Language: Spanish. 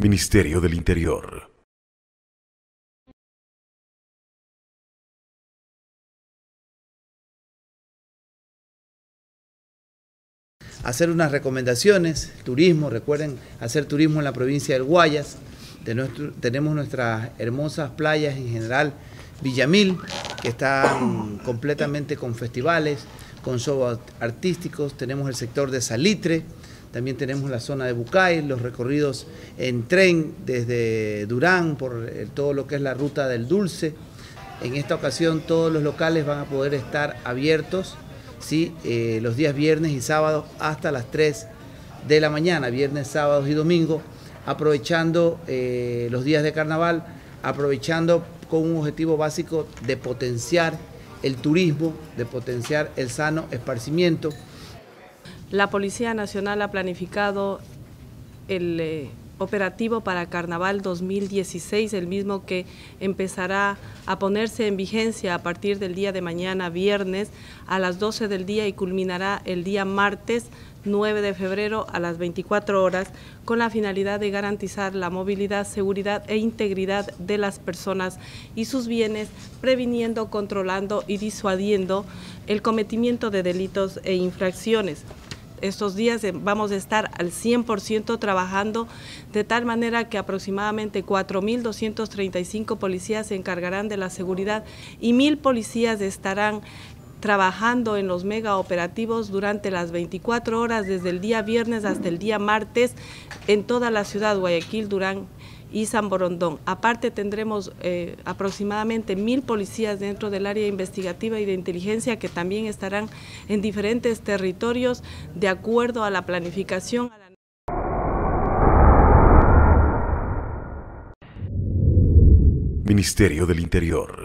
Ministerio del Interior. Hacer unas recomendaciones, turismo, recuerden hacer turismo en la provincia del Guayas. Tenemos nuestras hermosas playas en general, Villamil, que están completamente con festivales, con shows artísticos. Tenemos el sector de Salitre, también tenemos la zona de Bucay, los recorridos en tren desde Durán por todo lo que es la ruta del Dulce. En esta ocasión todos los locales van a poder estar abiertos, ¿sí? Los días viernes y sábados hasta las 3 de la mañana, viernes, sábados y domingos, aprovechando los días de carnaval, aprovechando con un objetivo básico de potenciar el turismo, de potenciar el sano esparcimiento. La Policía Nacional ha planificado el operativo para Carnaval 2016, el mismo que empezará a ponerse en vigencia a partir del día de mañana, viernes, a las 12 del día y culminará el día martes 9 de febrero a las 24 horas, con la finalidad de garantizar la movilidad, seguridad e integridad de las personas y sus bienes, previniendo, controlando y disuadiendo el cometimiento de delitos e infracciones. Estos días vamos a estar al 100% trabajando de tal manera que aproximadamente 4.235 policías se encargarán de la seguridad y 1.000 policías estarán trabajando en los mega operativos durante las 24 horas desde el día viernes hasta el día martes en toda la ciudad, Guayaquil, Durán y San Borondón. Aparte tendremos aproximadamente 1.000 policías dentro del área investigativa y de inteligencia que también estarán en diferentes territorios de acuerdo a la planificación. Ministerio del Interior.